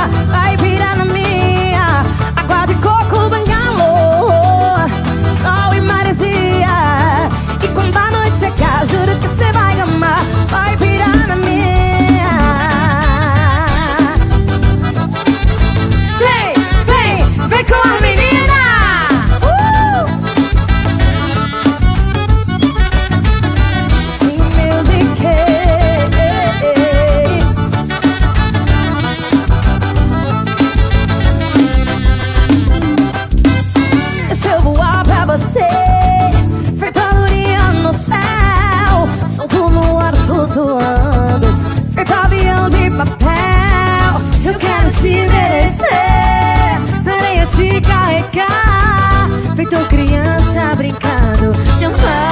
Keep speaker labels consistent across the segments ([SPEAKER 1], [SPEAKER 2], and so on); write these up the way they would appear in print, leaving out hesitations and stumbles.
[SPEAKER 1] vai pirar na minha. Água de coco, bangalô, sol e maresia. E quando a noite chegar, juro que cê vai amar, vai pirar na minha. Vem com a menina. Deixa eu voar pra você, feito andorinha no céu, solto no ar flutuando, feito avião de papel. Eu quero te merecer, na areia te carregar, feito criança brincando de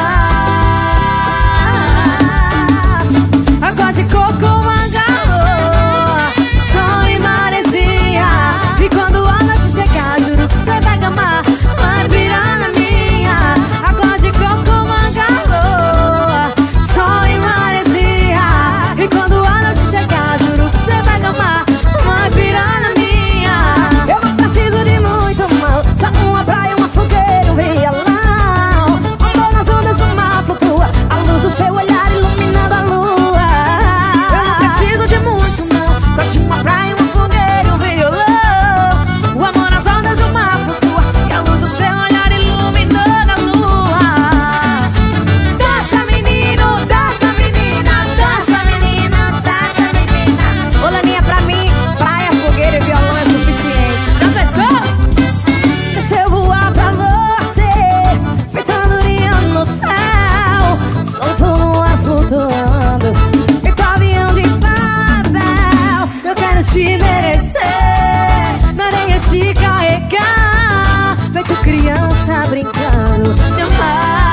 [SPEAKER 1] amar. Água de coco, mangalô, sol e maresia. E quando a noite chegar, juro que cê vai amar, vai pirar na minha. Água de coco, mangalô, sol e maresia. E quando a noite chegar, juro que cê vai amar, vai pirar na minha. Eu não preciso de muito mal, só uma praia, uma fogueira, um violão. Amor nas ondas do mar flutua, a luz do seu olhar iluminando a lua. Eu não preciso de muito não, só de uma praia, uma fogueira, um violão. O amor nas ondas do mar flutua, e a luz do seu olhar iluminando a lua. Dança menino, dança menina, dança menina, dança menina. Ô Laninha, pra mim, praia, fogueira e violão é suficiente. Já pensou? Deixa eu voar pra você, feito andorinha no céu, solto no ar flutuando, feito avião de papel. Eu quero te merecer, na areia te carregar, feito criança brincando de amar.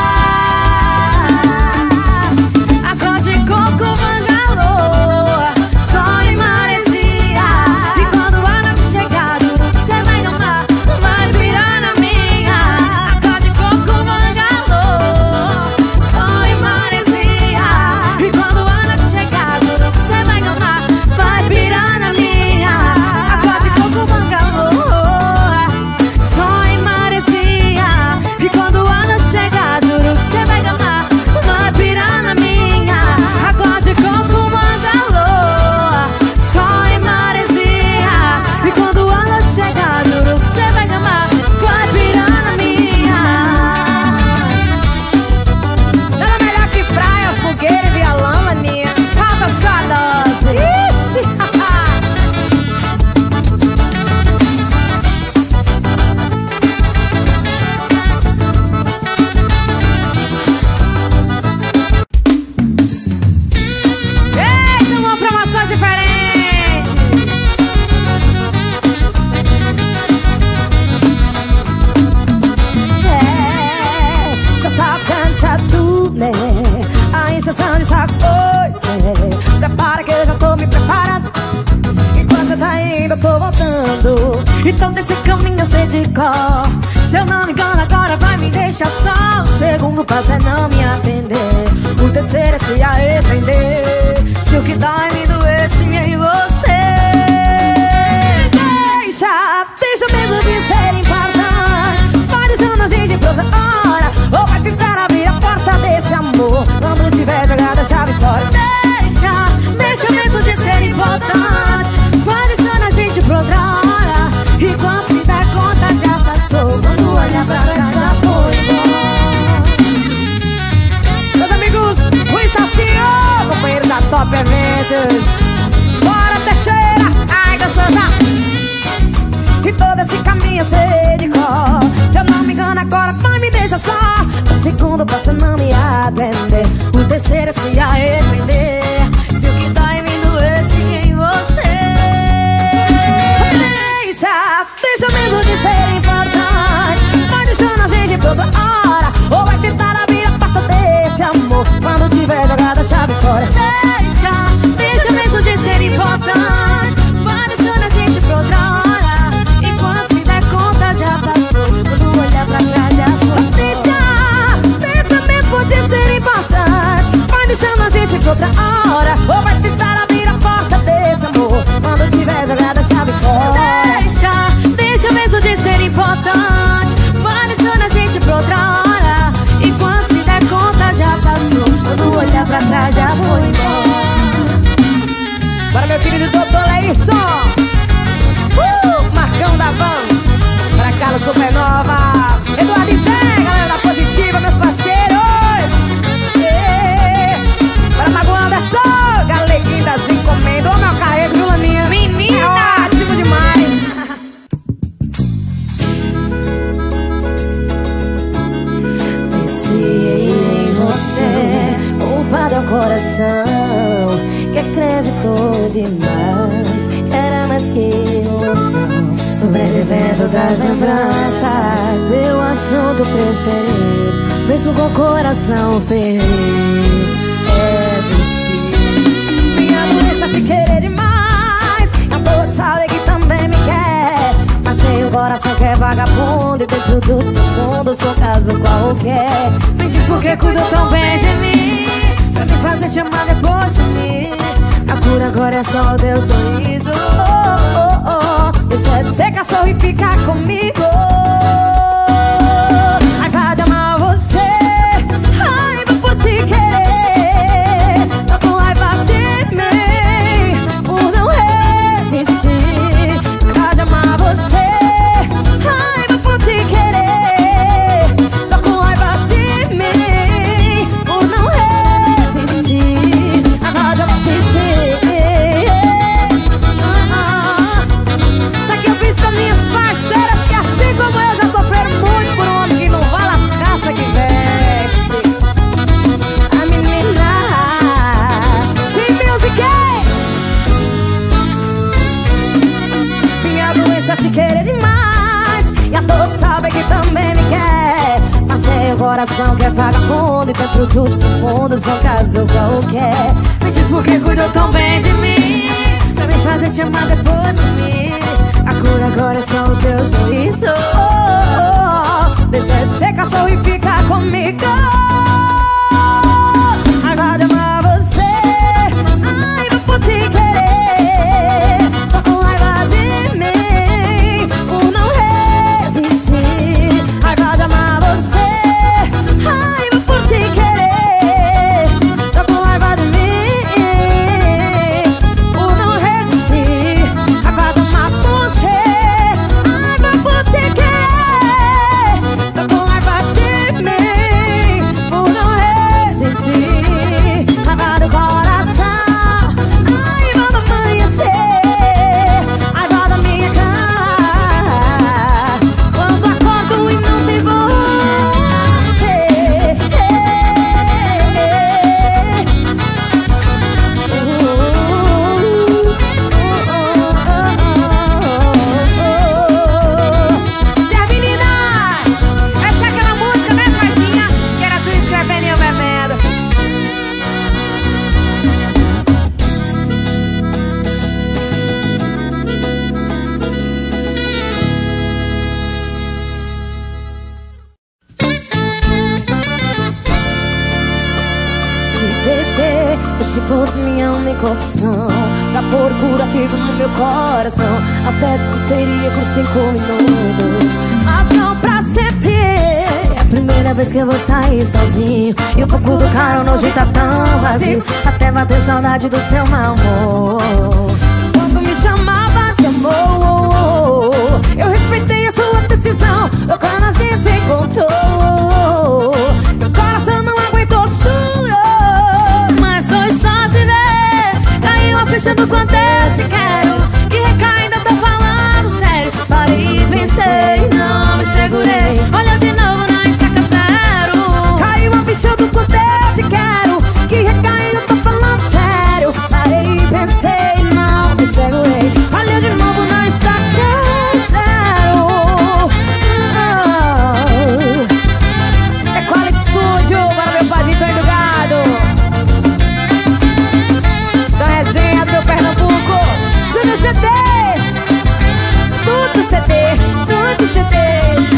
[SPEAKER 1] Água de coco, bangalô, sol e maresia. E quando a noite chegar, juro que cê vai amar, vai pirar na minha. Água de coco, bangalô, sol e maresia. E quando a noite chegar, juro que cê vai amar, vai pirar na minha. Água de coco, bangalô, sol e maresia. E quando a noite chegar, juro que cê vai amar, vai pirar na minha. Água de coco, bangalô, sol e maresia. E quando a noite chegar, juro que cê vai amar, vai pirar na minha. Nada melhor que praia, fogueira e violão, maninha. Falta só a dose. Ixi, eita, uma promoção diferente. Já tá ficando chato, né? A injeção dessa coisa. Prepara que eu já tô me preparando. Enquanto você tá indo, eu tô voltando. Então desse caminho eu sei de cor. Se eu não me engano, agora vai me deixar só. O segundo passo é não me atender. O terceiro é se arrepender. Se o que dá me doer, sim, em você. Deixa mesmo de ser importante. Vai deixando a gente pra outra hora. Ou vai tentar abrir a porta desse amor. Quando tiver jogado a chave fora. Deixa mesmo de ser importante. Vai deixando a gente pra outra hora. E quando se der conta já passou. Quando olhar pra cá já foi embora. Meus amigos, o Estacinho, companheiro da Top Eventos. Bora, sobrevivendo das lembranças. Meu assunto preferido, mesmo com o coração ferido, é você. Minha doença é te querer demais, a dor sabe que também me quer, mas sem o coração que é vagabundo, e dentro do seu mundo sou caso qualquer. Me diz por que cuidou tão bem de mim, pra me fazer te amar depois sumir. A cura agora é só o teu sorriso. Deixa de ser cachorro e ficar comigo. Raiva de amar você, raiva por te querer. Tô com raiva de mim, por não resistir. Raiva de amar você, raiva por te querer. Tô com raiva de mim, por não resistir. Raiva de amar você. Minhas parceiras que assim como eu já sofreram muito por um homem que não vale as caças que veste. A menina Sim Music. Minha doença é te querer demais, e a dor sabe que também me quer, mas sem o coração que é vagabundo, e dentro do seu mundo sou caso qualquer. Me diz por que cuidou tão bem de mim, pra me fazer te amar depois sumir. A cura agora é só o teu sorriso. Deixa de ser cachorro e fica comigo. Raiva de amar você, raiva por te querer. Tô com raiva de mim, por não resistir. Raiva de amar você, raiva por te querer. Tô com raiva de mim, por não resistir. Raiva de amar você, raiva por te querer. Tô com raiva de mim, por não resistir. Raiva do coração, raiva do amanhecer, raiva da minha cara, quando acordo e não tem você. Zé menina, essa é aquela música, né, Marcinha? Que era tu escrevendo e eu bebendo. Se beber, se fosse minha única opção, pra pôr curativo no meu coração, até discutiria por 5 minutos, mas não pra sempre. É a primeira vez que eu vou sair sozinho, e um pouco do carro hoje tá tão vazio, até bater saudade do seu mau humor. Quando me chamava de amor, eu respeitei a sua decisão. Quando a gente se encontrou, meu coração não aguentou, chorou. Mas hoje só te ver, caiu a ficha do quanto eu te quero. Que recai, ainda tô falando sério. Parei e pensei, não me segurei. Olha de novo na estaca zero. Caiu a ficha do quanto eu te quero. Que recai, ainda tô falando sério. Parei e pensei, não me segurei. Olha de novo na estaca zero. É Quality Studio para meu padrinho Tonho do Gado, da resenha do Pernambuco. Júnior CDs, tudo CD, tudo CDs.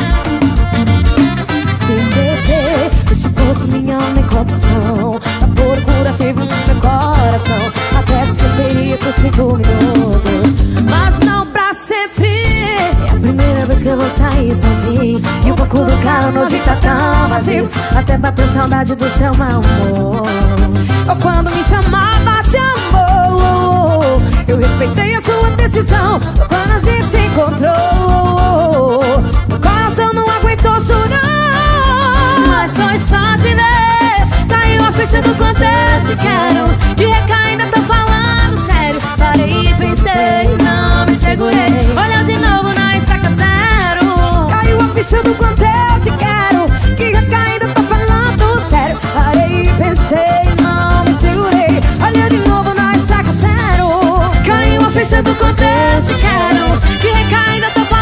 [SPEAKER 1] Se beber, se fosse minha única opção, a pôr curativo no meu coração, até te esqueceria por 5 minutos, mas não pra sempre. É a primeira vez que eu vou sair sozinho, e um pouco do carro hoje tá tão vazio, até bater saudade do seu mau humor. Ou quando me chamava de amor, eu respeitei a sua decisão. Ou quando a gente se encontrou, meu coração não aguentou, chorou. Mas foi só te ver, caiu a ficha do quanto eu te quero. Que recai, ainda tô falando sério. Parei e pensei, não me segurei. Olha de novo na estaca zero. Caiu a ficha do quanto eu te quero. Que recai, ainda tô falando sério. Parei e pensei, não me segurei. Olha de novo na estaca zero. Caiu a ficha do quanto eu te quero. Que recai, ainda tô falando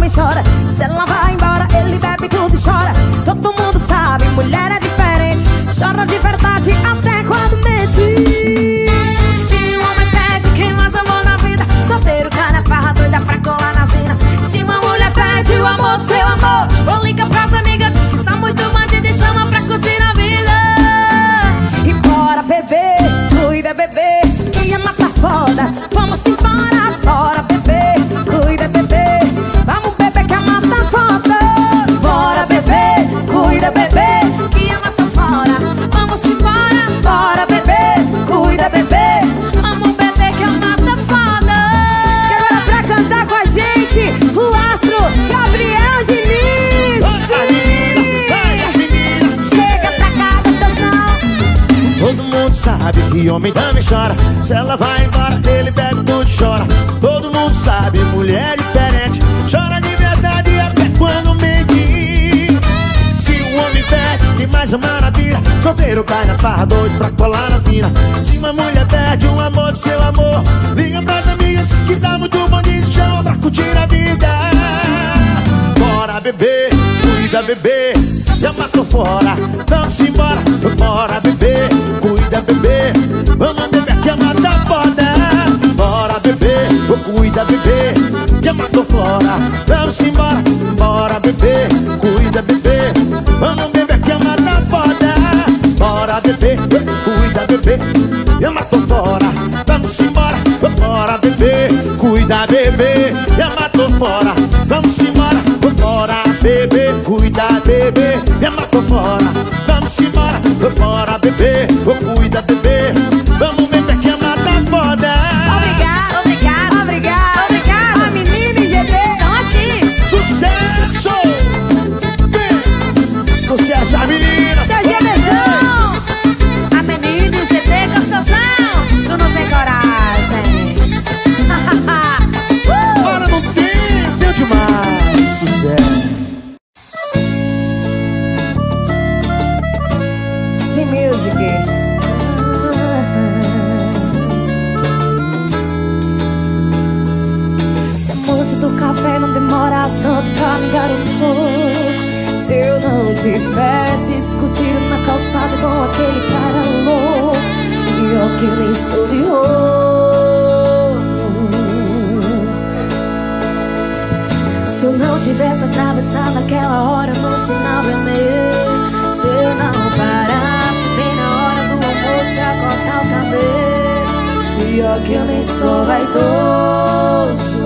[SPEAKER 1] também chora. Se ela vai embora, ele bebe tudo e chora. Todo mundo sabe, mulher é diferente. Chora de verdade até quando mente. Se o homem pede quem mais amou na vida, solteiro, cai na farra, doida pra colar na zina. Se uma mulher pede o amor do seu amor, ou liga pras amigas, diz que está muito bandida e chama pra curtir a vida. E bora beber, cuida bebê, quem ama tá foda. Vamos embora, bora beber, cuida bebê. Vamos beber que a mata tá foda. Bora beber, cuida bebê, quem ama tá fora. Vamos embora, bora beber, cuida bebê. Vamos beber que a mata tá foda. E agora pra cantar com a gente, o astro Gabriel Diniz. Chega pra cá, gostoção.
[SPEAKER 2] Todo mundo sabe que homem também chora. Se ela vai embora, ele bebe tudo e chora. Todo mundo sabe, mulher diferente. Chora de verdade até quando mente. Se o homem perde, quem mais ama na vida, solteiro cai na farra, doido pra colar nas minas. Se uma mulher perde o amor do seu amor, liga pras amigas que tá muito bonito, chama pra curtir a vida. Bora beber, cuida bebê, já matou fora, vamos embora. Bora beber, cuida bebê, vamos beber que a mata foda. Bora beber, cuida bebê, que a matou fora, vamos embora. Bora beber, cuida bebê, vamos beber que a mata foda. Bora beber, cuida bebê, que a matou fora, vamos embora. Bora beber, cuida bebê, que a matou fora, vamos embora. Bora beber, cuida bebê, me matou fora, vamos embora. Bora beber, cuida bebê, vamos beber que a mata foda.
[SPEAKER 1] Obrigada, obrigada, obrigada, obrigada. A menina e GD estão aqui.
[SPEAKER 2] Sucesso! Sucesso, a menina!
[SPEAKER 1] Seu GDzão. A menina e o GD, gostosão. Tu não tem coragem.
[SPEAKER 2] Ora, não tem, deu demais. Sucesso!
[SPEAKER 1] Music. Se a música do café não demorasse tanto pra me enganar um pouco, se eu não tivesse discutido na calçada com aquele cara louco, pior que eu nem sou de ouro. Se eu não tivesse atravessado naquela hora no sinal vermelho, se eu não parasse bem na hora do almoço pra cortar o cabelo, pior que eu nem sou vaidoso,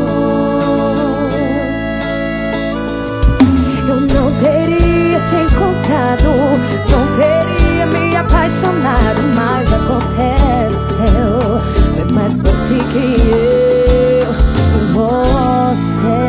[SPEAKER 1] eu não teria te encontrado, não teria me apaixonado, mas aconteceu, foi mais forte que eu, você.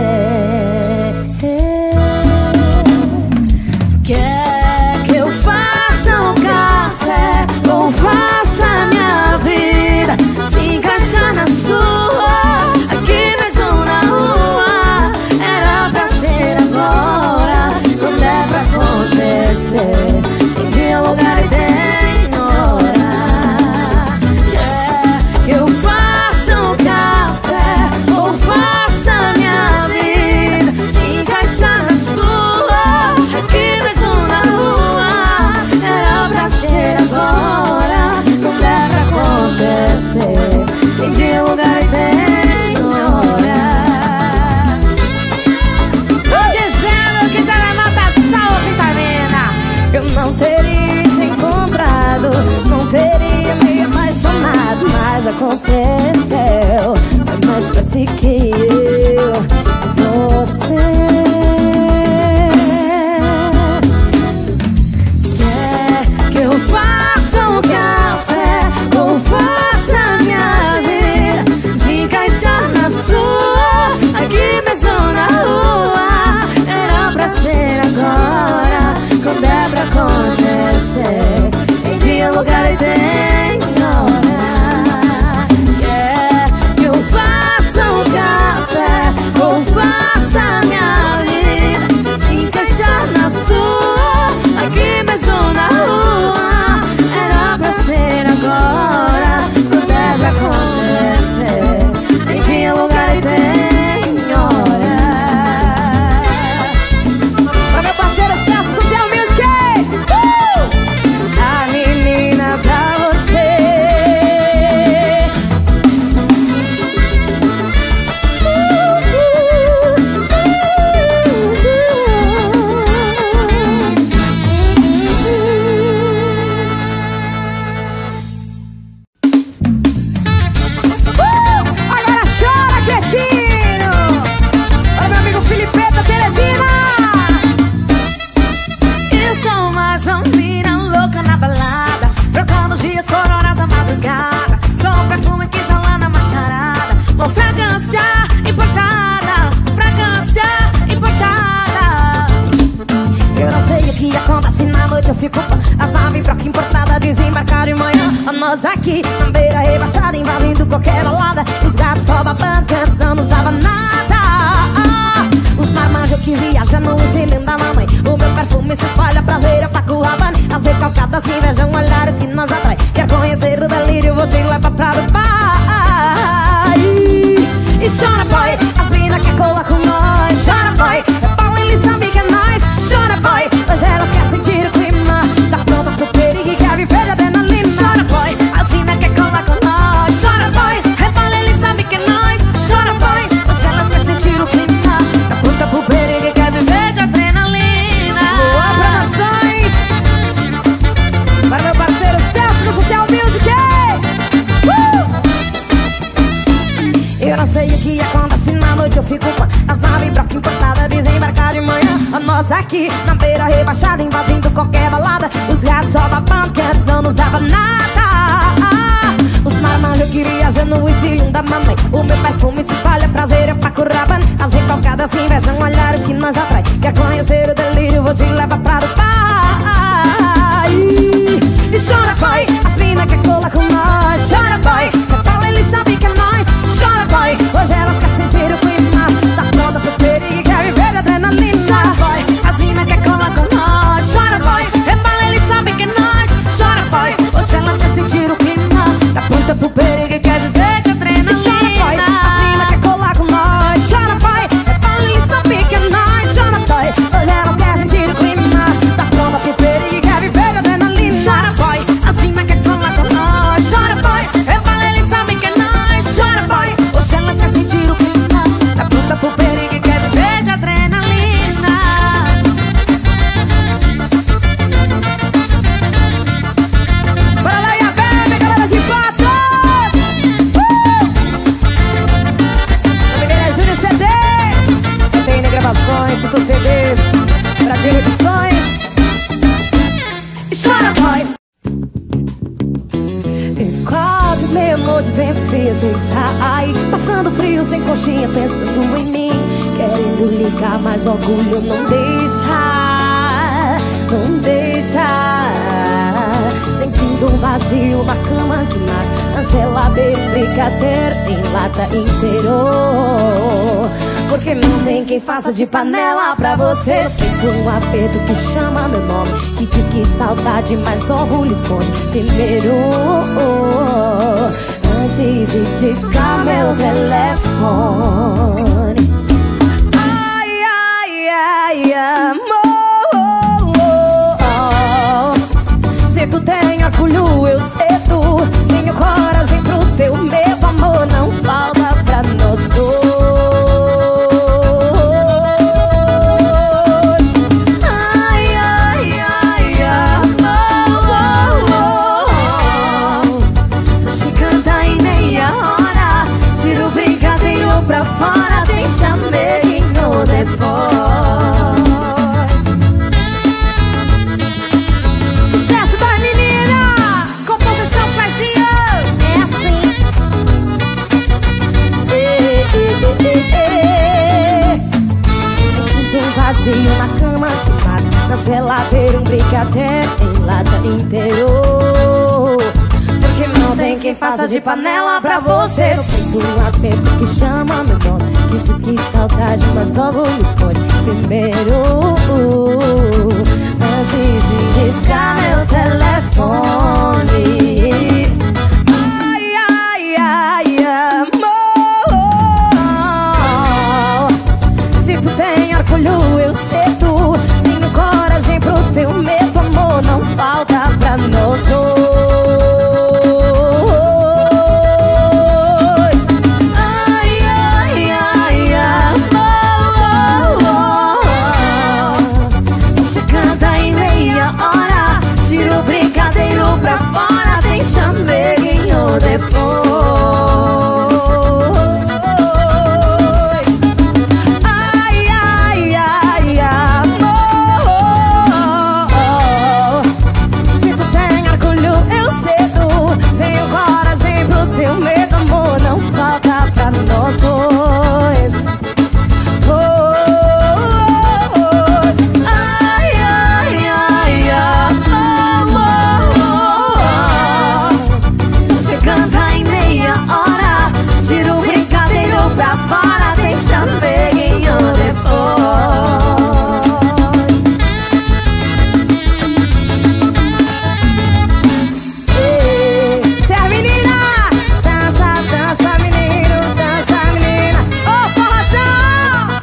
[SPEAKER 1] Quer que eu faça um café ou faça minha vida se encaixar na sua? Aqui mesmo na rua, era pra ser agora, quando é pra acontecer, tem dia, lugar e tem hora. Quer que eu faça um café ou faça minha vida se encaixar na sua? Aqui mesmo na rua, era pra ser agora, quando é pra acontecer, tem dia, lugar e tem hora. Tô dizendo que tá na natação, vitamina. Eu não teria te encontrado, não teria me apaixonado, mas aconteceu, foi mais forte que eu, você. Quer que eu faça um café ou faça minha vida se encaixar na sua? Aqui mesmo na rua, era pra ser agora, quando é pra acontecer, tem dia, lugar e tem hora. Quer que eu faça um café nós aqui na beira rebaixada, invadindo qualquer balada. Os gatos só babando, que antes não usava nada. Os marmanjos que viajam no estilinho da mamãe. O meu perfume se espalha prazer pra Cuiabá. As recalcadas invejam olhares que nos atrai. Quer conhecer o delírio, vou te levar pra Dubai. E chora boy, as mina quer colar com nós. Chora boy, Paulo ele sabe que é nós. Chora boy, hoje elas quer sentir o clima. Tá pronta pro perigo e quer viver de adrenalina. Chora boy, as mina quer colar com nós. Chora boy, Paulo ele sabe que é nós. Chora boy, hoje elas quer sentir o clima. Tá pronta pro perigo e quer viver de adrenalina. Boa Produções, para meu parceiro Celso do Social Music. Eu não sei o que acontece na noite, eu fico com as naves broca importada, desembarcar de manhã. A nós aqui na beira rebaixada, invadindo qualquer balada. Os gatos só babando, que antes não nos dava nada. Os marmanjos que viajam no estilinho da mamãe. O meu perfume se espalha, prazer é pra Cuiabá. As recalcadas se invejam olhares que nos atrai. Quer conhecer o delírio, vou te levar pra Dubai. E chora boy, as mina quer colar com nós. Chora boy, Paulo ele sabe que é nós. Chora boy, hoje elas quer sentir o clima. Tá pronta pro perigo e quer viver de adrenalina. Chora boy, as mina quer colar com nós. Chora boy, Paulo ele sabe que é nós. Chora boy, hoje elas quer sentir o clima. Tá pronta pro perigo e quer viver de adrenalina. Chora boy, as mina quer colar com nós. Chora boy, Paulo ele sabe que é nós. Chora boy, hoje elas quer sentir o clima. Tá pronta pro perigo e quer viver de adrenalina. Chora boy, as mina quer colar com nós. Chora boy, Paulo ele sabe que é nós. Chora boy, hoje elas quer sentir o clima. Tá pronta pro perigo e quer viver de adrenalina. Bora lá e a bebe, galera de quatro. Nomegueira Júnior CDs, tem gravações, Tudo CDs, Brasil Edições. Chora boy. E quase meia-noite, tempo frio sem sair, passando frio sem coxinha, pensando em mim, querendo ligar, mas orgulho não deixa, não deixa. Sentindo um vazio na cama que mata, na geladeira, brincadeira em lata interior. Porque não tem quem faça de panela pra você. Feito um aperto que chama meu nome, que diz que saudade, mas orgulho esconde primeiro. Antes de discar meu telefone. Ai, ai, ai, amor. Se tu tem orgulho, eu cedo. Tenho coragem pro teu medo, amor. Não falta pra nós dois. Pra fora, deixa meio depois. Sucesso da menina, composição Fazia. É assim. Sentindo um vazio na cama que mata, na geladeira brincadeira em lata interior. Porque não tem quem faça de panela pra você. No peito um aperto que chama meu nome, que diz que saudade, mas orgulho esconde primeiro. Antes de discar meu telefone. Ai, ai, ai, amor. Se tu tem orgulho, eu cedo. Tenho coragem pro teu medo, amor. Não falta pra nós dois. Pra hora. Tiro o brincadeiro pra fora, deixando peguinho depois. Se a menina dança, dança menino, dança menina. Ô, forrozão!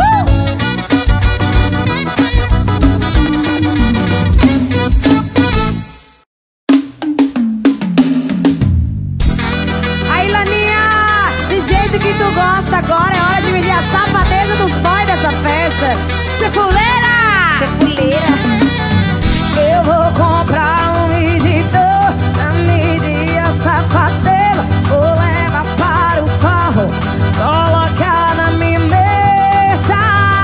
[SPEAKER 1] Aí, Laninha, do jeito que tu gosta, agora é hora de medir a safadeza dos boys dessa festa. Cefuleira! Cefuleira! Eu vou comprar um medidor pra medir a safadeza. Vou levar para o forró, colocar na minha mesa.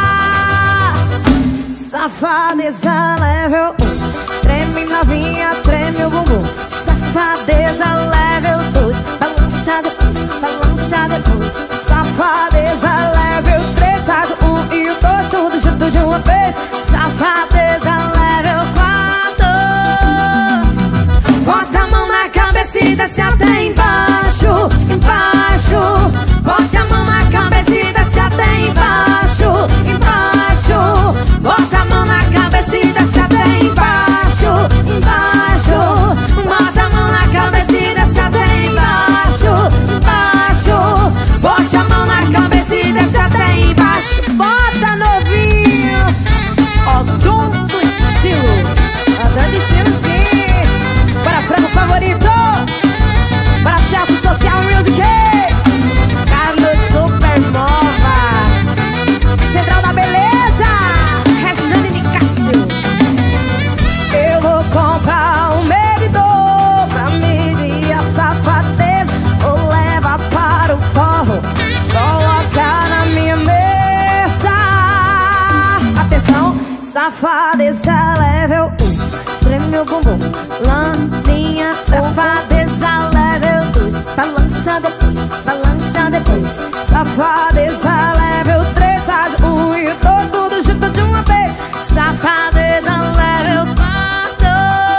[SPEAKER 1] Safadeza level 1, treme novinha, treme o bumbum. Safadeza level 2, balança depois, balança depois. Safadeza level 3, faz o 1 e o 2, tudo junto de uma vez. Safadeza level 4, bota a mão na cabeça e desce até embaixo, embaixo. Bote a mão na cabeça e desce até embaixo, embaixo. Bota a mão na cabeça e desce até embaixo, embaixo. Bota a mão na cabeça e desce até embaixo, embaixo. Bote a mão na cabeça e desce até embaixo. Bota, novinho, ó, dom do estilo, dando estilo sim. Para frango favorito, para Celso Social Music, Carlos Supernova, Central da Beleza, Rejane de Cássio. Eu vou comprar um medidor pra medir a safadeza. Vou levar para o forró, colocar na minha mesa. Atenção, safadeza level 1, treme o bumbum, Laninha. Safadeza level 2, balança depois, balança depois. Safadeza level 3, faz o 1 e o 2, tudo junto de uma vez. Safadeza level 4,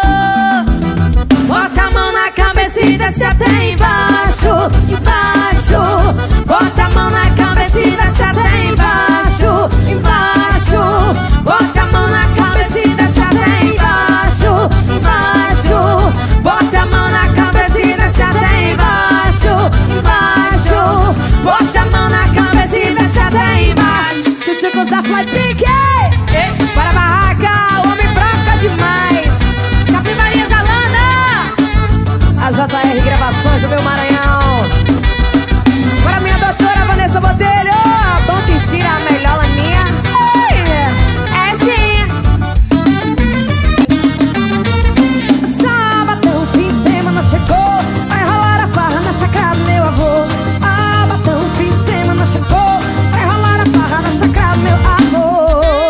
[SPEAKER 1] bota a mão na cabeça e desce até embaixo, embaixo. Bota a mão na cabeça e desce até embaixo, embaixo. Bota a mão na cabeça e desce até embaixo, embaixo. Bota a mão na cabeça e desce até embaixo, embaixo. Bota a mão na cabeça e desce até embaixo. Chuchucos da Fly Pink, para a barraca, o homem broca demais. Capivaria Zalana, a JR Gravações do meu Maranhão. Para minha doutora Vanessa Botelho, Bom Tixira, a melhor Laninha. É sim. Sabadão, fim de semana chegou, vai rolar a farra na chácara do meu avô. Sabadão, fim de semana chegou, vai rolar a farra na chácara do meu avô.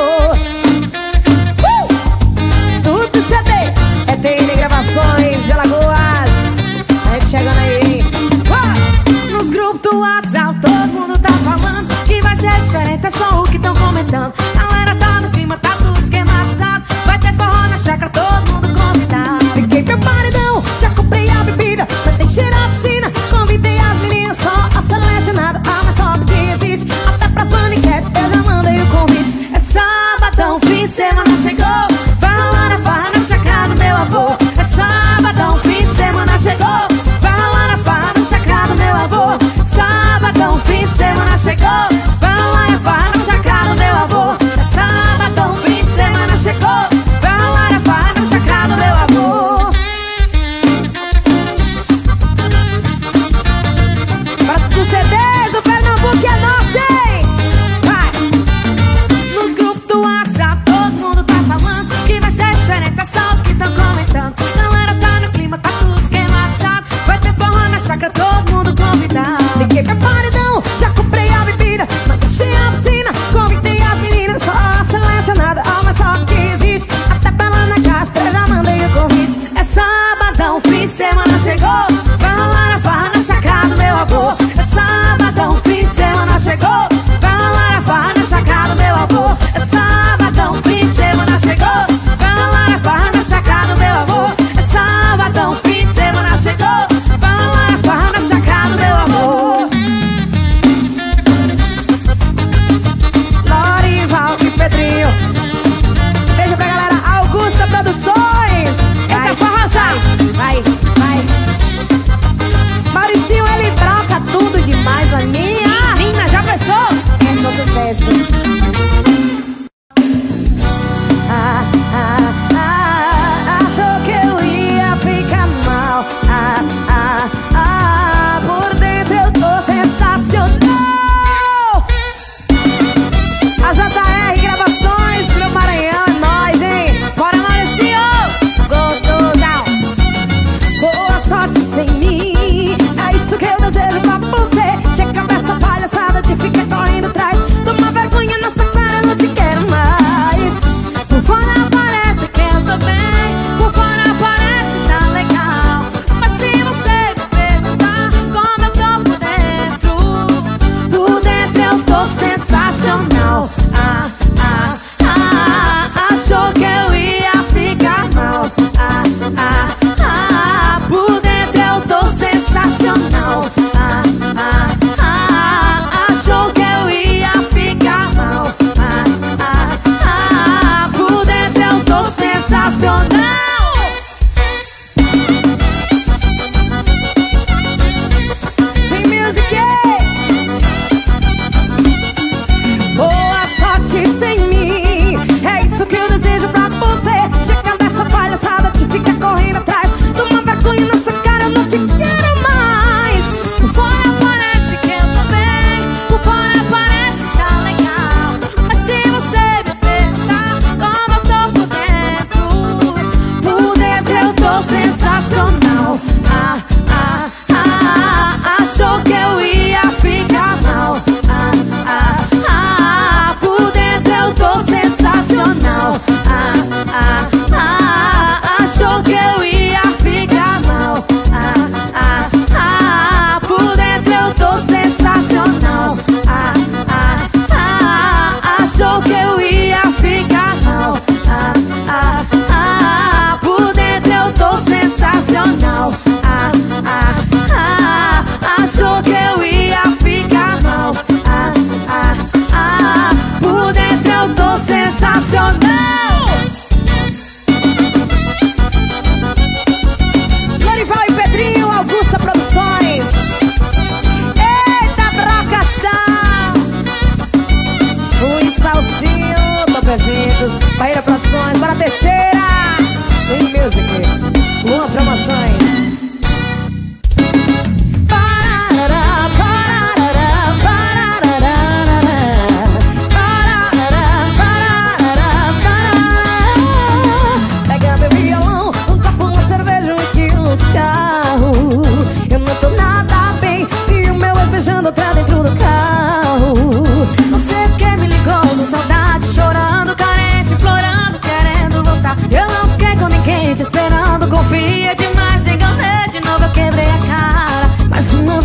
[SPEAKER 1] Tudo CD, é TN Gravações de Alagoas. A gente chegando aí. Nos grupos do WhatsApp todo mundo tá falando que vai ser diferente, é só o que tão comentando. Galera tá no clima, tá tudo esquematizado. Vai ter forró na chácara, todo mundo convidado. Liguei meu paredão, já comprei a bebida, vai ter cheiro a piscina. Convidei as meninas, só a selecionada, a mais top que existe. Até pras paniquetes eu já mandei o convite. É sabadão, fim de semana chegou, vai rolar a farra na chácara do meu avô. É sabadão, fim de semana chegou, vai rolar a farra na chácara do meu avô. Sabadão, fim de semana chegou, vai rolar a farra na chácara do meu avô. É sabadão, fim de semana chegou, vai rolar a farra na chácara do meu avô. Para os CDs, o Pernambuco é nosso, hein? Vai! Nos grupos do WhatsApp todo mundo tá falando que vai ser diferente, é só o que tão comentando. Galera tá no clima, tá tudo esquematizado. Vai ter forró na chácara, todo mundo convidado. Liguei pra paredão, já comprei a bebida, mas deixei a piscina. Convidei as meninas, só a selecionada, a mais top que existe. Até pela na caixa, eu já mandei o convite. É sabadão, fim de semana chegou, vai rolar a farra na chácara do meu avô. É sabadão, fim de semana chegou, vai rolar a farra na chácara do meu avô. É sabadão, fim de semana chegou, vai rolar a farra na chácara do meu avô. É sabadão, fim de semana chegou, vai rolar a farra na chácara.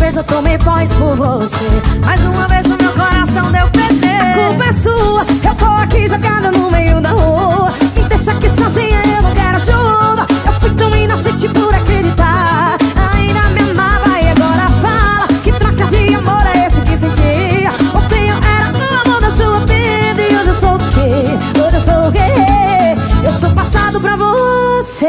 [SPEAKER 1] vez eu tomei pós por você, mais uma vez o meu coração deu PT. A culpa é sua, eu tô aqui jogada no meio da rua. Me deixa aqui sozinha, eu não quero ajuda. Eu fui tão inocente por acreditar. Ainda me amava e agora fala que troca de amor é esse que sentia. Ontem eu era o amor da sua vida e hoje eu sou o quê? Hoje eu sou o quê? Eu sou passado pra você.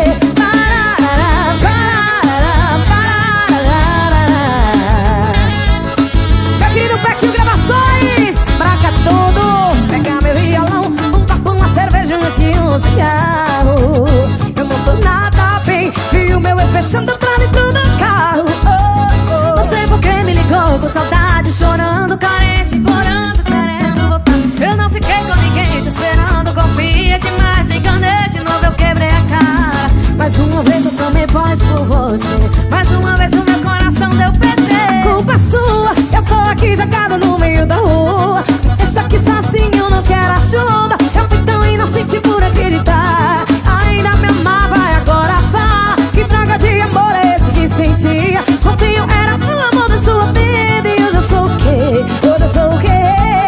[SPEAKER 1] Meu querido Pequinho Gravações, braca tudo. Pega meu violão, um papo, uma cerveja, um cigarro. Eu não tô nada bem, vi o meu ex fechando pra dentro do carro. Não sei por que me ligou com saudade, chorando, carente, implorando, querendo voltar. Eu não fiquei com ninguém te esperando, confia demais, enganei de novo, eu quebrei a cara. Mais uma vez eu tomei pós por você, mais uma vez o meu coração deu PT. Culpa sua, eu tô aqui jogada no meio da rua. Deixa aqui sozinho, eu não quero ajuda. Eu fui tão inocente por acreditar. Ainda me amava e agora fala que droga de amor é esse que sentia. Ontem eu era o amor da sua vida e hoje eu sou o quê? Hoje eu sou o quê?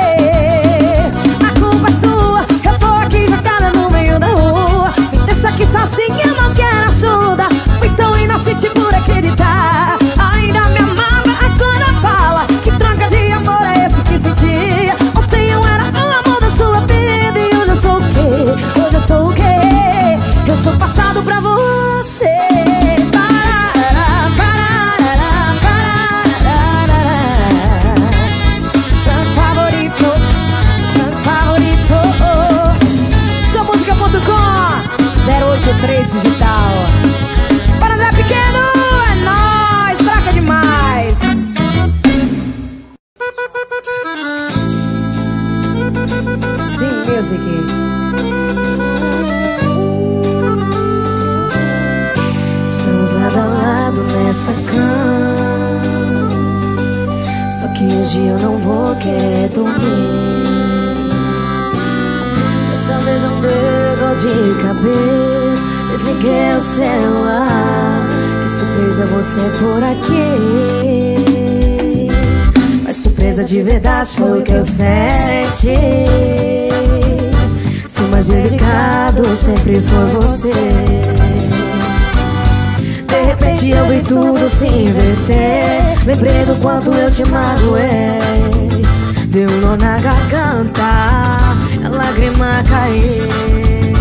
[SPEAKER 1] A culpa é sua, eu tô aqui jogada no meio da rua. Me deixa aqui sozinha, eu não quero ajuda. Fui tão inocente por acreditar. Ainda me amava, agora fala que droga de amor é esse que sentia. Ontem eu era o amor da sua vida e hoje eu sou o quê? Hoje eu sou o quê? Eu sou passado pra você. Favorito 083 Digital. Para André Pequeno, é nóis, braca demais. Sim, music. Estamos lado a lado nessa cama, só que hoje eu não vou querer dormir. Dessa vez eu pego de cabeça, desliguei o celular. Que surpresa você por aqui. Mas surpresa de verdade foi o que eu senti. Se o mais delicado sempre foi você. De repente eu vi tudo se inverter. Lembrei do quanto eu te magoei. Deu um nó na garganta, a lágrima caiu.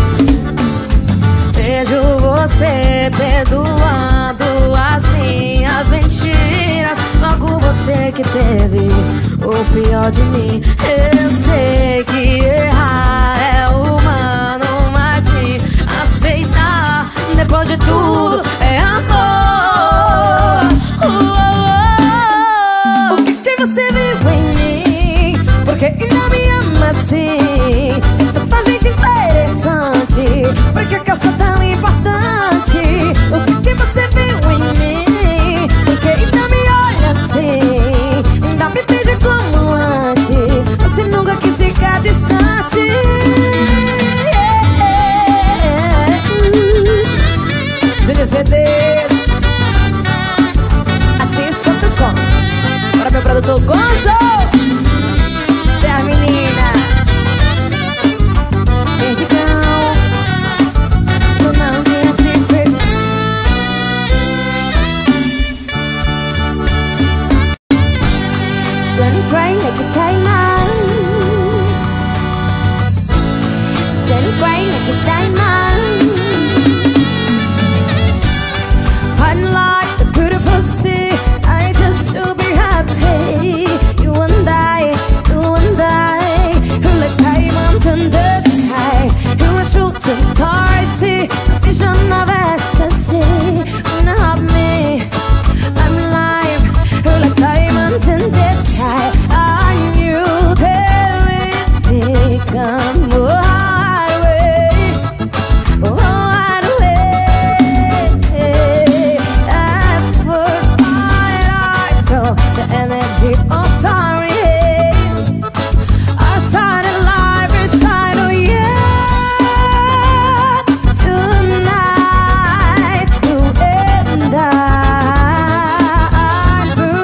[SPEAKER 1] Vejo você perdoando as minhas mentiras. Logo você que teve o pior de mim. Eu sei que errar é humano, mas me aceitar depois de tudo é amor. O que você viu em mim? Porque ainda me ama assim. Tem tanta gente interessante. Por que eu sou tão importante? O que você viu em mim? Porque ainda me olha assim, ainda me pede como antes. Você nunca quis ficar distante. Júnior CDs, Assis.com. Para meu produtor Gonzo. Cê é a menina Perdigão. Eu não tinha se feito. Shouldn't cry like a diamond. Shouldn't cry like a diamond. Fun like the beautiful sea. I just to be happy. You and I, who like diamonds in the sky. You are shooting stars, see a vision of ecstasy. Not me, I'm alive. Who like diamonds in the sky. I knew there would become highway, highway. At first I felt the energy of sorry. I started life inside, oh yeah. Tonight you and I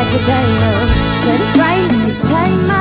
[SPEAKER 1] every day now. Said it's right, you take my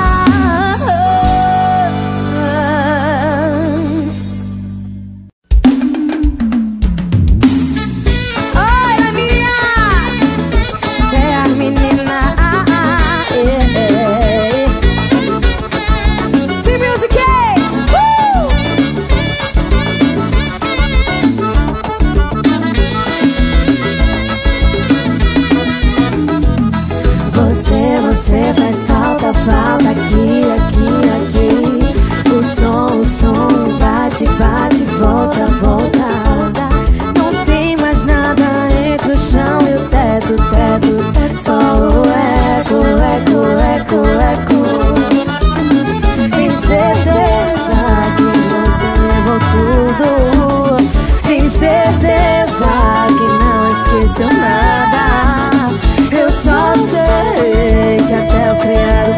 [SPEAKER 1] Você faz falta, falta aqui, aqui, aqui. O som bate, bate, volta, volta. Não tem mais nada entre o chão e o teto, teto. Só o eco, eco, eco, eco. Tem certeza que você levou tudo. Tem certeza que não esqueceu nada. Eu só sei que até eu criar o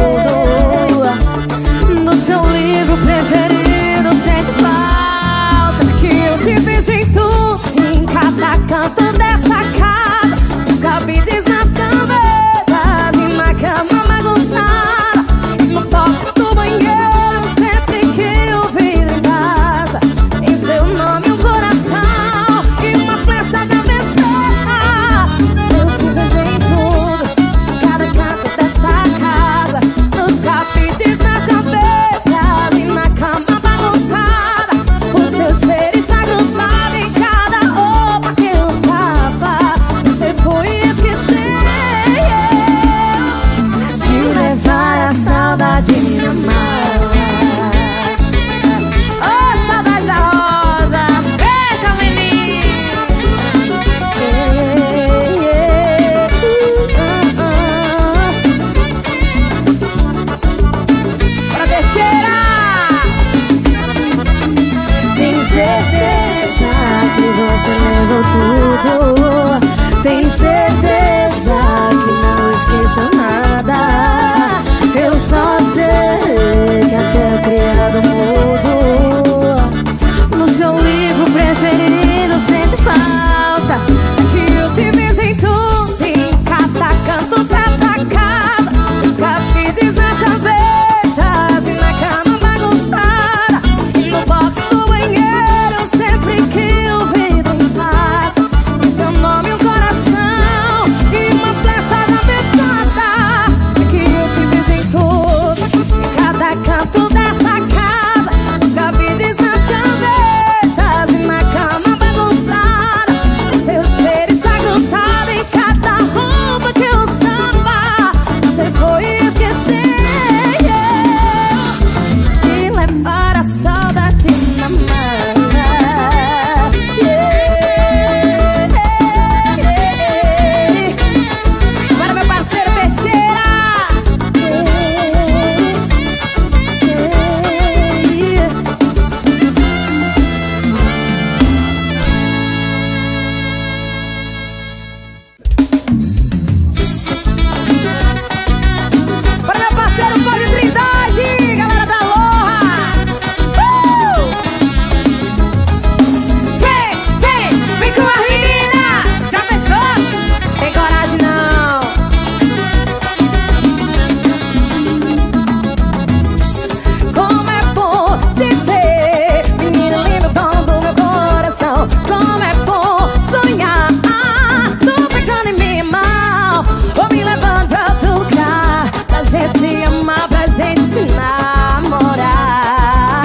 [SPEAKER 1] mundo do seu livro preferido sente falta. Que eu te vejo em tudo, em cada canto dessa casa, nos cabides, nas gavetas e na cama bagunçada, no box do banheiro, sempre que eu vir em casa. Em seu nome um coração e uma flecha de cabeceira. Eu te vejo em tudo, cada canto dessa casa, nos cabides, nas gavetas e na cama bagunçada. O seu cheiro está grudado em cada roupa que eu usava. Você foi esquecer de levar a saudade na mala. Oh, saudade da rosa, beijo menino. Pra Teixeira. Tem certeza que você levou tudo. Tem certeza que não esqueceu nada. Eu só sei que até eu criado mudo no seu livro preferido sente falta. Que eu te vejo em tudo, em cada canto dessa casa, nos cabides, nas gavetas e na cama bagunçada, e no box do banheiro, sempre que eu vejo em paz. Em seu nome um coração e uma flecha na pesada. Que eu te vejo em tudo, em cada canto dessa casa, nos cabides, nas gavetas e na cama bagunçada. O seu cheiro está grudado em cada roupa que eu usava. Você foi esquecer e levar a saudade na mala. Para meu parceiro Teixeira. Para meu parceiro Poli Trindade, galera da Loha. Vem com a menina. Já pensou? Tem coragem não. Como é bom te ver, menino lindo, dono do meu coração. Como é bom sonhar, tô pegando em mim mal. Vou me levando pra outro lugar, pra gente se amar, pra gente se namorar.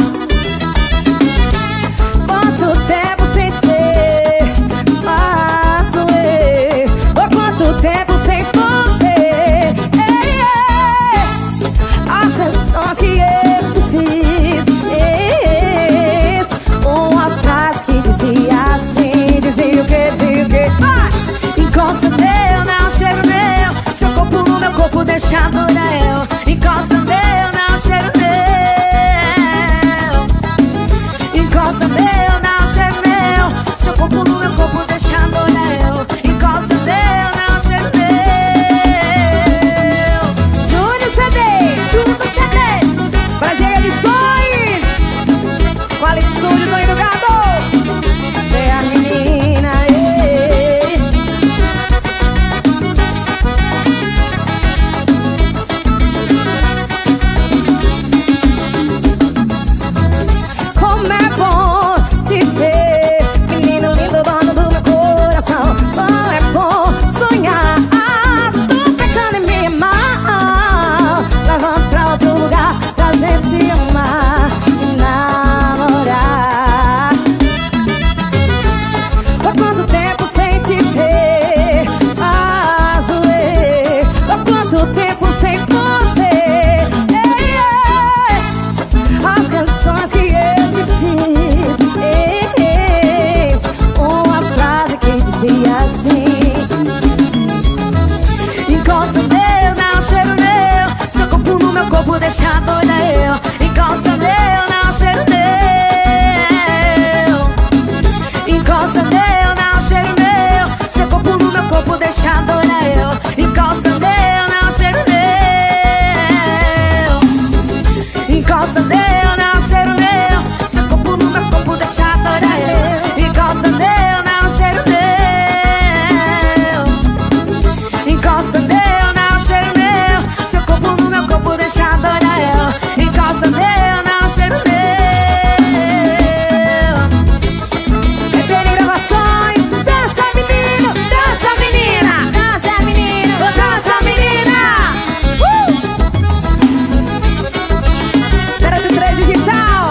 [SPEAKER 1] Quanto tempo sem te ver, faço oh, quanto tempo sem você. As canções que eu te fiz, uma frase que dizia assim, dizia o que, dizia o que. Encosta meu, não cheiro meu, seu corpo no meu corpo deixando eu. Encosta meu, não cheiro meu. Encosta meu, não cheiro meu, seu corpo no meu corpo deixando eu. Encosta meu, não cheiro meu. Júnior CD, Júnior CD, pra Edições, Qual Estúdio do Gado. Você é a menina, deixa doida eu. Encosta nele, não cheiro meu. Encosta nele, não cheiro meu. Seu corpo no meu corpo deixa doida eu. Encosta nele, não cheiro meu. Encosta nele, não cheiro meu. Seu corpo no meu corpo deixa doida eu. Encosta nele, não cheiro meu. Encosta nele, não cheiro meu. Seu corpo no meu corpo deixa doida eu. Encosta nele, não cheiro meu. Gravações, dança menino, dança menina, dança menino, dança menina. 03 Digital.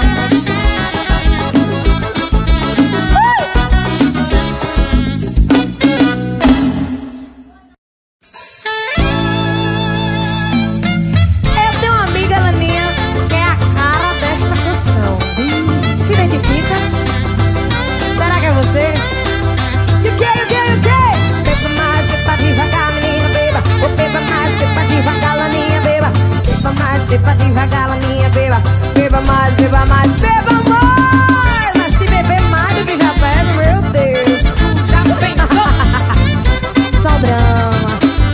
[SPEAKER 1] Eu tenho uma amiga, Laninha, que é a cara desta canção. Se identifica? Será que é você? O que? Beba mais, beba devagar, menina, beba. Ou beba mais, beba devagar, Laninha, beba. Beba mais, beba devagar, Laninha, beba. Beba mais, beba mais, beba mais. Mas se beber mais do que já pego, meu Deus. Já pensou? Só drama.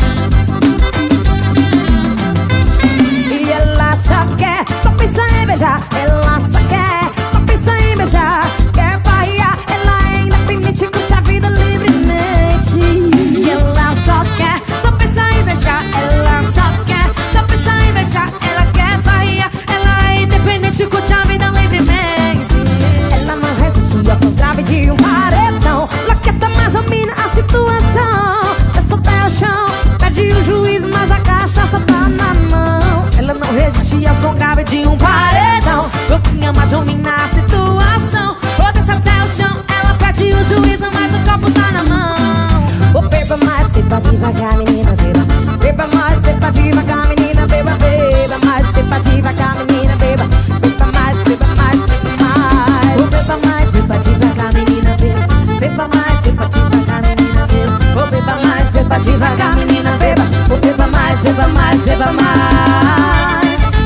[SPEAKER 1] E ela só quer, só pensa em beijar. Ela só quer, só pensa em beijar. Quer barrear, ela é independente, curte a vida livremente. E ela só quer, só pensa em beijar. Ela só quer, só pensa em beijar. Ela quer barrear, ela é independente, curte a vida livremente. Ela não resiste, eu sou grave de um paredão. Laqueta mais ou menos a situação. Desce até o chão, perde o juiz, mas a cachaça tá na mão. Ela não resiste, eu sou grave de um paredão. Louquinha mais ou menos a situação. Ou desce até o chão, ela perde o juízo, mas o copo tá na mão. Ou beba mais, beba devagar, menina, beba. Beba mais, beba devagar, menina, beba. Beba mais, beba devagar, menina, beba. Beba mais, beba mais, beba mais. Ou beba mais, beba devagar, menina, beba. Beba mais, beba devagar, menina, beba. Ou beba mais, beba devagar, menina, beba. Ou beba mais, beba mais, beba mais.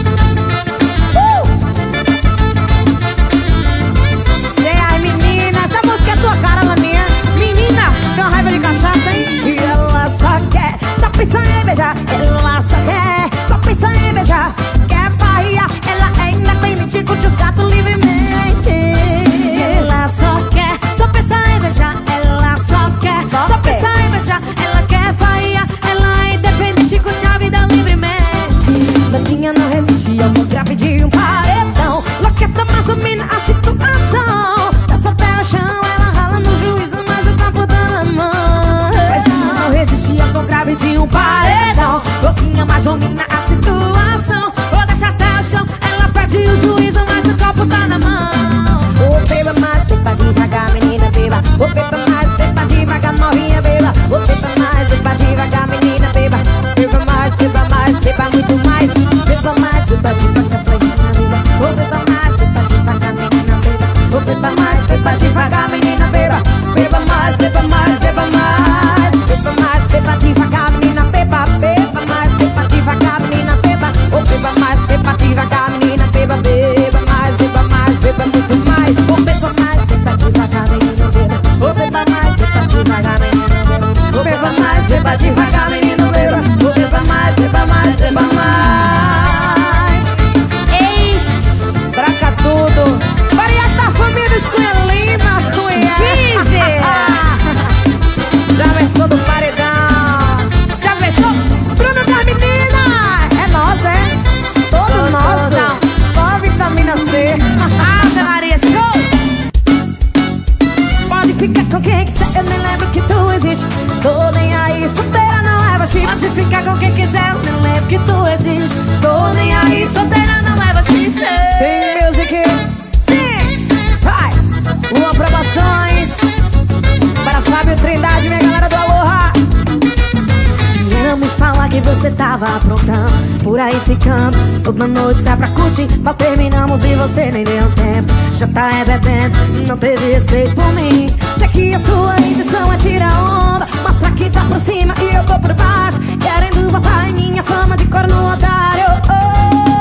[SPEAKER 1] Sei aí, menina, essa música é tua cara, Laninha. Menina, tem uma raiva de cachaça, hein? E ela só quer, só pensa em beijar. Ela só quer, só pensa em beijar. Quer barrear, ela é independente, curte os gatos livremente. Ela só quer, só pensa em beijar. Ela só quer, só pensa em beijar. Ela quer barrear, ela é independente, curte a vida livremente. Laninha não resiste, eu sou grave de um paredão. Laqueta mais ou menos a situação. Desce até o chão, ela rala no juízo, mas o campo tá na mão. Mas ela não resiste, eu sou grave de um paredão. Louquinha mais ou menos a situação. Ou desce até o chão, ela perde o juízo, mas o copo tá na mão. Ou beba mais, beba devagar, menina, beba. Ou beba mais, beba devagar, novinha, beba. Ou beba mais, beba devagar, menina, beba. Beba mais, beba mais, beba muito mais. Beba mais, beba devagar, menina, beba. Ou beba mais, beba devagar, menina, beba. Ou beba mais, beba devagar, menina, beba. Beba mais, beba mais, beba mais. Beba mais, beba devagar, menina, beba. Beba mais, beba devagar, menina, beba. Ou beba mais, beba devagar, menina, beba. Beba mais, beba muito mais. Ou beba mais, beba devagar, menina, beba. Ou beba mais, beba devagar, menina, beba. Ou beba mais, beba devagar, menina, beba. Ou beba mais, beba mais, beba mais. Eis, braca tudo. Variado da família dos Cunha Lima, Cunha. Já versou do paredão. Já versou? Bruno das meninas. É nosso, é? Todo nosso. Só vitamina C. Ave Maria, show! Pode ficar com quem quiser, eu nem lembro que tu existe. Tô nem aí, solteira não leva chifre. Pode ficar com quem quiser, eu nem lembro que tu existe. Tô nem aí, solteira não leva chifre. Sim, music. Sim! Vai! Uma aprovações para Fábio Trindade, minha galera do Aloha. Não me fala que você tava aprontando, por aí ficando, toda noite sai pra curtir. Mal terminamos e você nem deu tempo. Já tá bebendo, não teve respeito por mim. Sei que a sua intenção é tirar onda, mostra que tá por cima e eu tô por baixo, querendo botar em minha fama de corno otário. Oh,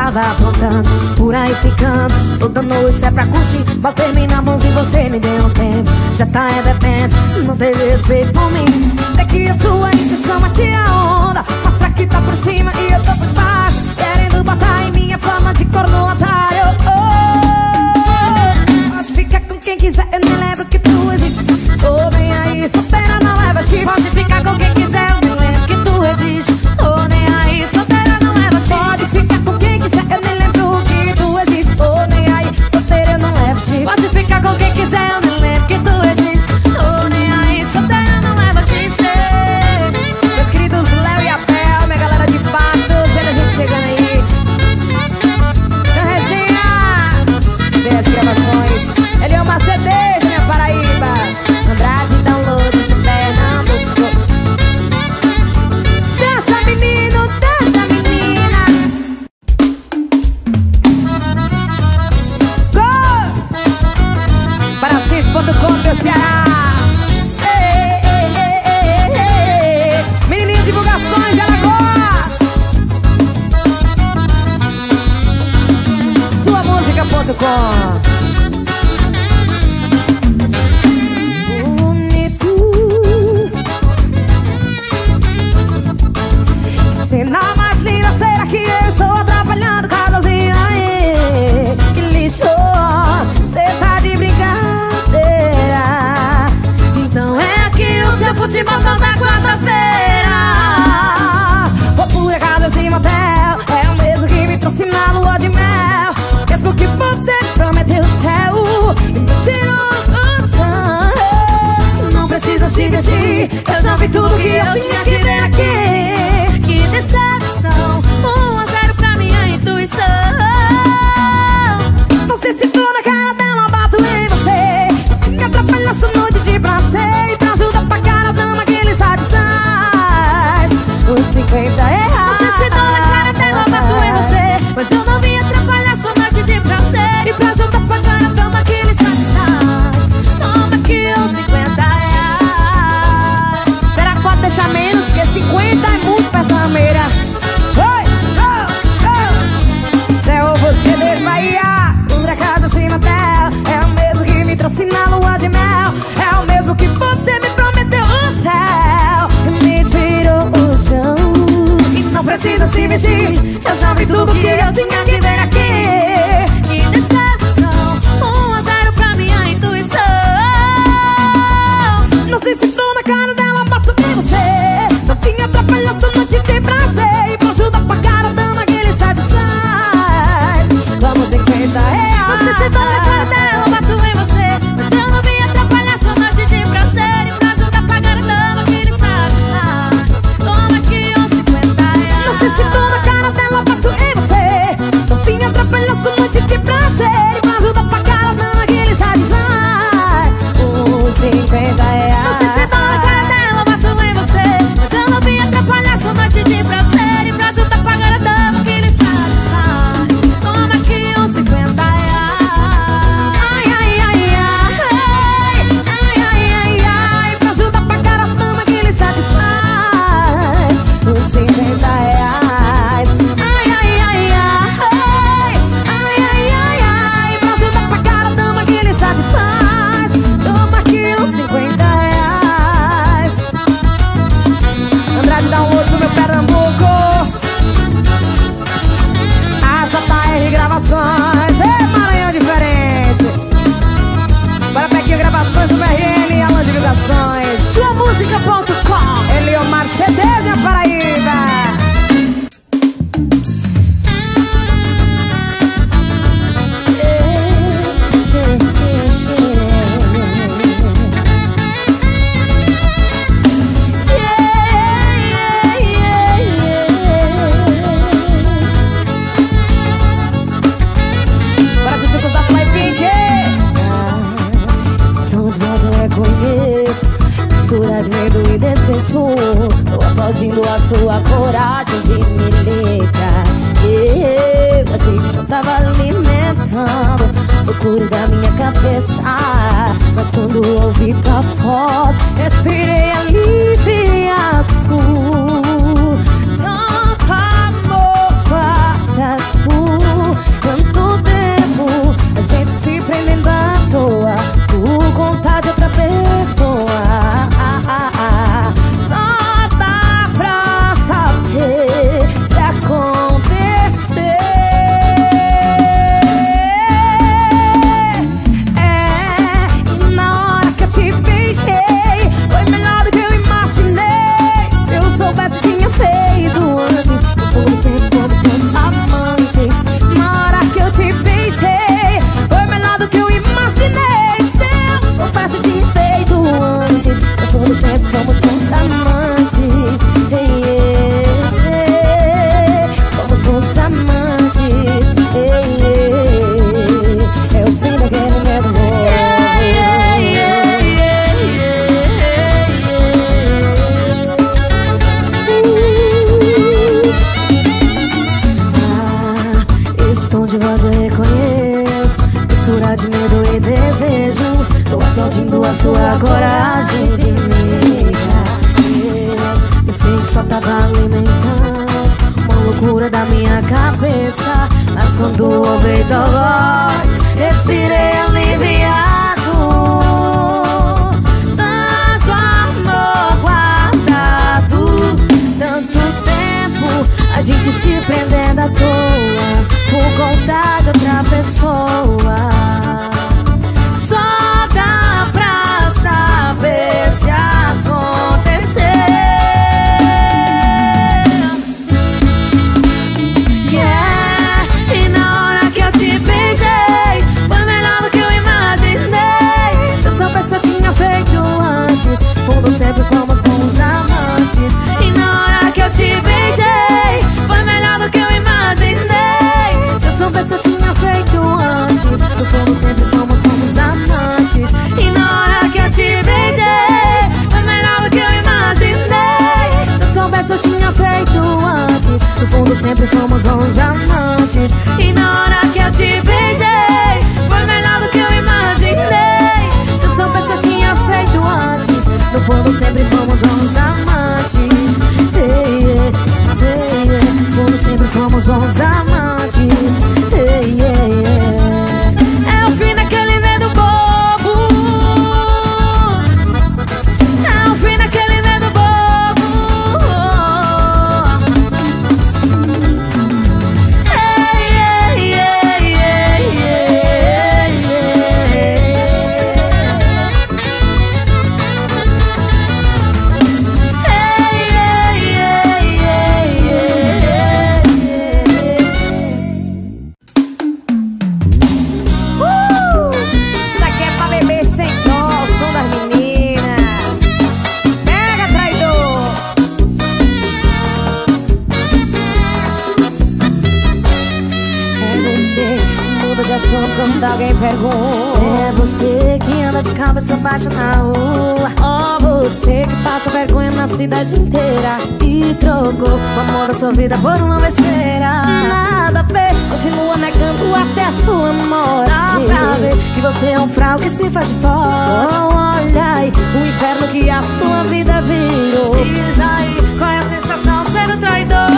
[SPEAKER 1] tava aprontando, por aí ficando. Toda noite cê é pra curtir, mal terminamos e você me deu um tempo. Já tá depende, não teve respeito por mim. Sei que a sua intenção é tirar onda, mostra que tá por cima e eu tô por baixo, querendo botar em minha fama de corno otário. Pode ficar com quem quiser, eu nem lembro que tu existe. Tô bem aí, solteira não leva chifre. Pode ficar com quem quiser, eu nem lembro que tu existe. Tô nem aí, solteira não leva chifre. Pode ficar com quem quiser, eu nem lembro que tu existe. Tô nem aí, solteira eu não levo chifre. Pode ficar com quem quiser, eu nem lembro que tu existe. Tô nem aí, solteira não leva chifre. Meus queridos Léo e Abel, minha galera de Patos, vendo a gente chegando aí. Então resenha, vem as gravações. Ele é uma cerveja, minha Paraíba. Andrade, download, Pernambuco. Dança menino, dança menina. Go! Para Cis.com, meu Ceará. Menininho Divulgações de Alagoas. Suamusica.com. Cena mais linda, será que eu estou atrapalhando casalzinho aí? Que lixo, cê tá de brincadeira. Então é aqui o seu futebol toda quarta-feira. Ou por acaso esse motel é o mesmo que me trouxe na lua de mel. Mesmo que você prometeu o céu e me tirou o chão. Não precisa se vestir, eu já vi tudo que eu tinha que ver aqui. Que decepção, 1-0 pra minha intuição. Não sei se tô na cara dela, bato em você. Me atrapalha sua noite de prazer. E pra ajudar pra pagar a dama que ele satisfaz os 50 reais. Não sei se tô na cara dela, bato em você. Mas eu não vim atrapalhar sua noite de prazer. E pra ajudar pra pagar a dama que ele satisfaz, toma aqui os 50 reais. Será que pode deixar menos? Porque 50 é muito pra essa meira. Oi, oh, oh. Céu, você desde Bahia. Por acaso esse motel é o mesmo que me trouxe na lua de mel. É o mesmo que você me prometeu o céu e me tirou o chão. E não precisa se vestir, eu já vi tudo que eu tinha que ver aqui. Que decepção, 1-0 pra minha intuição. Não sei se tô na cara dela, bato em você. Não vim atrapalhar sua noite de prazer. E pra ajudar a pagar a dama que ele satisfaz, vamos 50 reais. Não sei se tô na cara dela, bato em você. Mas eu não vim atrapalhar sua noite de prazer. E pra ajudar a pagar a dama que ele satisfaz, toma aqui os 50 reais. Não sei se tô na cara dela, bato em você. Não vim atrapalhar sua noite de prazer. E pra ajudar a pagar a dama que ele satisfaz, os 50 reais. Não sei se tô na cara dela, bato em você. Mas eu não vim atrapalhar sua noite de prazer. E pra ajudar a pagar a dama que ele satisfaz, toma aqui os 50 reais. Ai, ai, ai, ai. Ai, ai, ai, ai. Pra ajudar a pagar a dama que ele satisfaz, os 50 reais. Ai, ai, ai, ai. Ai, ai, ai, ai. Pra ajudar a pagar a dama que ele satisfaz, toma aqui os 50 reais. Andrade, download do meu Pernambuco. A JR Gravações. Ei, Maranhão diferente. Bora Pequinho Gravações do BRN, Alan Divulgações. Suamusica.com. Eliomar CDs, minha Paraíba. Bora assistir com os da Fly Pink. Esse tom de voz eu reconheço, mistura de medo e desejo. Tô aplaudindo a sua coragem de me ligar. Eu achei que só tava alimentando o curo da minha cabeça, mas quando ouvi tua voz, respirei aliviado. Tanto amor para tu. só tava alimentando uma loucura da minha cabeça. Mas quando ouvi tua voz, respirei aliviado. Tanto amor guardado, tanto tempo a gente se prendendo à toa por conta de outra pessoa. Só dá pra saber se acontecer. Yeah. E na hora que eu te beijei, foi melhor do que eu imaginei. Se eu soubesse eu tinha feito antes, fundo sempre fomos bons amantes. E na hora que eu te beijei, foi melhor do que eu imaginei. Se eu soubesse eu tinha feito antes, no fundo sempre fomos bons amantes. E na hora que eu te beijei, foi melhor do que eu imaginei. Se eu soubesse eu tinha feito antes, no fundo sempre fomos bons amantes. E na hora que eu te beijei, foi melhor do que eu imaginei. Se eu soubesse eu tinha feito antes, no fundo sempre fomos bons amantes. Hey, yeah, hey, yeah. No fundo sempre fomos bons amantes. Hey, yeah, yeah. É o fim daquele medo bobo. É o fim daquele medo bobo. Hey, yeah, yeah, yeah, yeah, yeah. Hey, yeah, yeah, yeah, yeah, yeah. Isso aqui é pra beber sem dó, o som das meninas. Pega, traidor. É você que muda de assunto quando alguém pergunta. É você que anda de cabeça baixa na rua. Ó, você que passa vergonha na cidade inteira e trocou o amor da sua vida por uma besteira. Nada a ver, continua negando até a sua morte. Dá pra ver que você é um fraude que se faz de forte. Oh, olha aí, o inferno que a sua vida virou. Diz aí, qual é a sensação ser um traidor?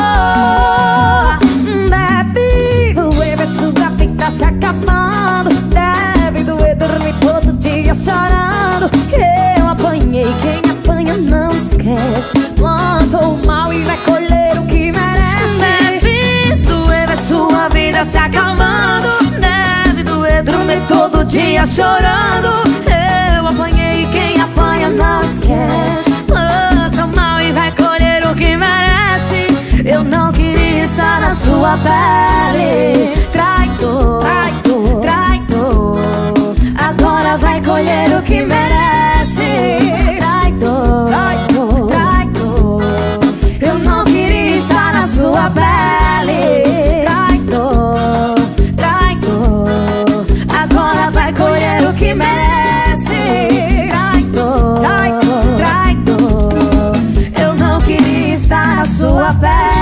[SPEAKER 1] Deve doer ver sua vida se acabando. Deve doer dormir todo dia chorando. Eu apanhei, quem apanha não esquece. Plantou mal e vai colher o que merece. Deve doer ver sua vida se acabando. Deve doer dormir todo dia chorando. Eu apanhei, quem apanha não esquece. Plantou mal e vai colher o que merece. Eu não queria estar na sua pele. Traidor, traidor, traidor. Agora vai colher o que merece. Traidor, traidor, traidor. Eu não queria estar na sua pele. Traidor, traidor. Agora vai colher o que merece. Traidor, traidor, traidor. Eu não queria estar na sua pele.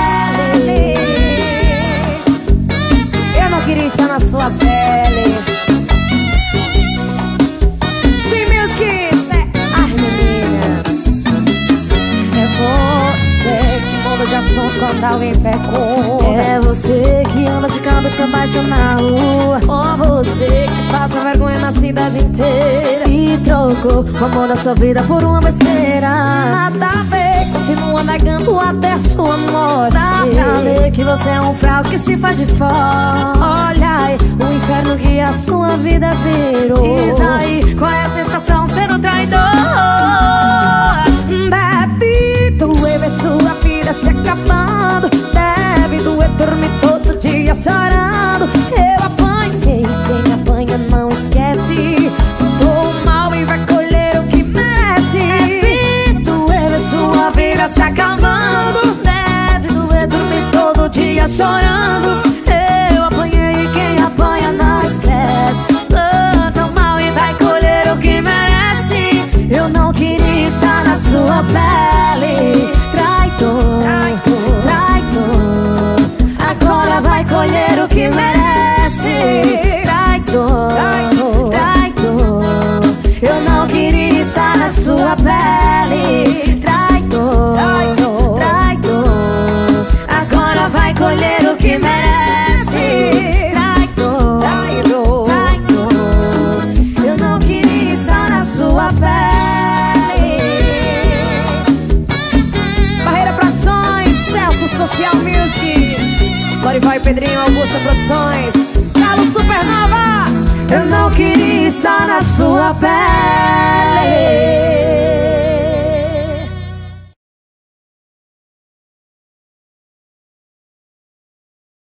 [SPEAKER 1] Eu não queria estar na sua pele. Sim, meus kids. Ai, menina. É você que muda de assunto quando alguém pergunta. É você que anda de cabeça baixa na rua. Ou você que passa vergonha na cidade inteira e trocou o amor da sua vida por uma besteira. Nada a ver, continua negando até a sua morte. Dá pra ver que você é um fraude que se faz de forte. Olha aí, o inferno que a sua vida virou. Diz aí, qual é a sensação ser um traidor? Deve doer ver sua vida se acabando. Deve doer dormir todo dia chorando. Eu apanhei, quem apanha não esquece. Tô mal e vai colher o que merece. Deve doer ver sua vida se acabando. Deve doer dormir todo dia chorando. Eu apanhei, quem apanha não esquece. Tô mal e vai colher o que merece. Eu não queria estar na sua pele. Traidor. Lorival e Pedrinho, Augusta Produções, Carlos Supernova. Eu não queria estar na sua pele,